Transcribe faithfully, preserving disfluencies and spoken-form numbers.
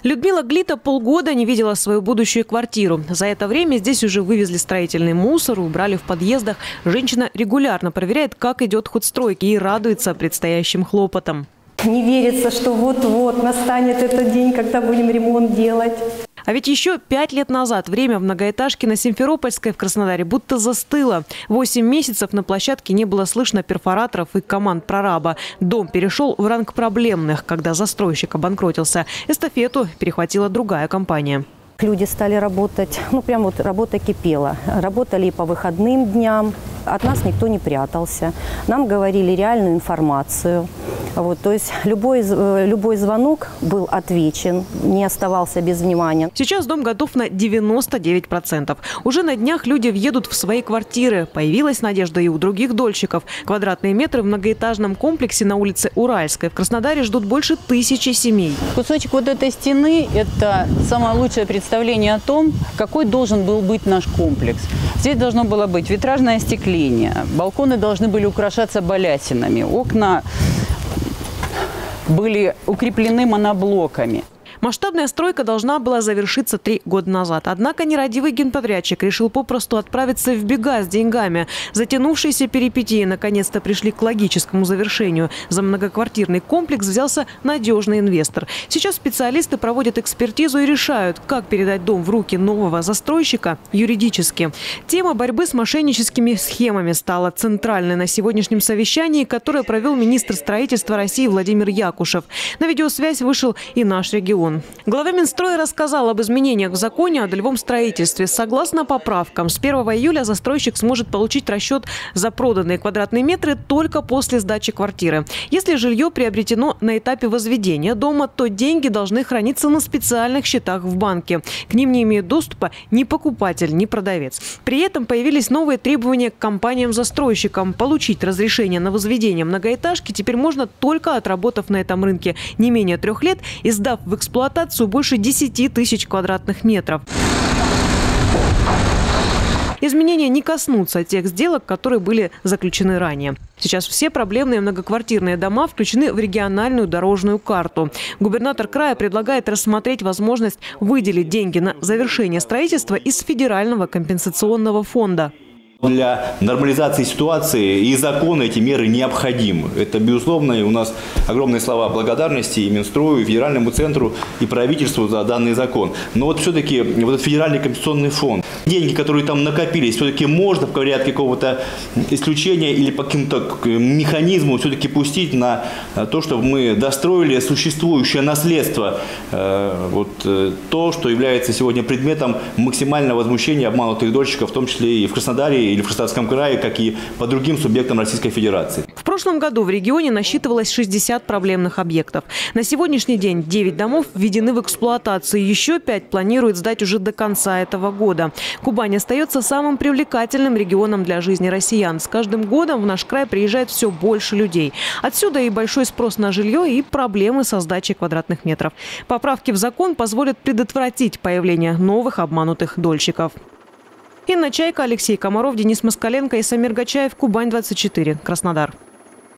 Людмила Глита полгода не видела свою будущую квартиру. За это время здесь уже вывезли строительный мусор, убрали в подъездах. Женщина регулярно проверяет, как идет ход стройки, и радуется предстоящим хлопотам. Не верится, что вот-вот настанет этот день, когда будем ремонт делать. А ведь еще пять лет назад время в многоэтажке на Симферопольской в Краснодаре будто застыло. Восемь месяцев на площадке не было слышно перфораторов и команд прораба. Дом перешел в ранг проблемных, когда застройщик обанкротился. Эстафету перехватила другая компания. Люди стали работать, ну прям вот работа кипела. Работали и по выходным дням. От нас никто не прятался. Нам говорили реальную информацию. Вот, то есть любой, любой звонок был отвечен, не оставался без внимания. Сейчас дом готов на девяносто девять процентов. Уже на днях люди въедут в свои квартиры. Появилась надежда и у других дольщиков. Квадратные метры в многоэтажном комплексе на улице Уральской в Краснодаре ждут больше тысячи семей. Кусочек вот этой стены – это самое лучшее представление о том, какой должен был быть наш комплекс. Здесь должно было быть витражное остекление, балконы должны были украшаться балясинами, окна были укреплены моноблоками. Масштабная стройка должна была завершиться три года назад. Однако нерадивый генподрядчик решил попросту отправиться в бега с деньгами. Затянувшиеся перипетии наконец-то пришли к логическому завершению. За многоквартирный комплекс взялся надежный инвестор. Сейчас специалисты проводят экспертизу и решают, как передать дом в руки нового застройщика юридически. Тема борьбы с мошенническими схемами стала центральной на сегодняшнем совещании, которое провел министр строительства России Владимир Якушев. На видеосвязь вышел и наш регион. Глава Минстроя рассказал об изменениях в законе о долевом строительстве. Согласно поправкам, с первого июля застройщик сможет получить расчет за проданные квадратные метры только после сдачи квартиры. Если жилье приобретено на этапе возведения дома, то деньги должны храниться на специальных счетах в банке. К ним не имеют доступа ни покупатель, ни продавец. При этом появились новые требования к компаниям-застройщикам. Получить разрешение на возведение многоэтажки теперь можно только отработав на этом рынке не менее трех лет и сдав в эксплуатацию больше десяти тысяч квадратных метров. Изменения не коснутся тех сделок, которые были заключены ранее. Сейчас все проблемные многоквартирные дома включены в региональную дорожную карту. Губернатор края предлагает рассмотреть возможность выделить деньги на завершение строительства из федерального компенсационного фонда. Для нормализации ситуации и закона эти меры необходимы. Это, безусловно, и у нас огромные слова благодарности и Минстрою, и Федеральному центру, и правительству за данный закон. Но вот все-таки вот этот федеральный компенсационный фонд, деньги, которые там накопились, все-таки можно в порядке какого-то исключения или по каким-то механизму все-таки пустить на то, чтобы мы достроили существующее наследство, вот то, что является сегодня предметом максимального возмущения обманутых дольщиков, в том числе и в Краснодаре, или в Краснодарском крае, как и по другим субъектам Российской Федерации. В прошлом году в регионе насчитывалось шестьдесят проблемных объектов. На сегодняшний день девять домов введены в эксплуатацию. Еще пять планируют сдать уже до конца этого года. Кубань остается самым привлекательным регионом для жизни россиян. С каждым годом в наш край приезжает все больше людей. Отсюда и большой спрос на жилье, и проблемы со сдачей квадратных метров. Поправки в закон позволят предотвратить появление новых обманутых дольщиков. Инна Чайка, Алексей Комаров, Денис Москаленко и Самир Гачаев. Кубань двадцать четыре. Краснодар.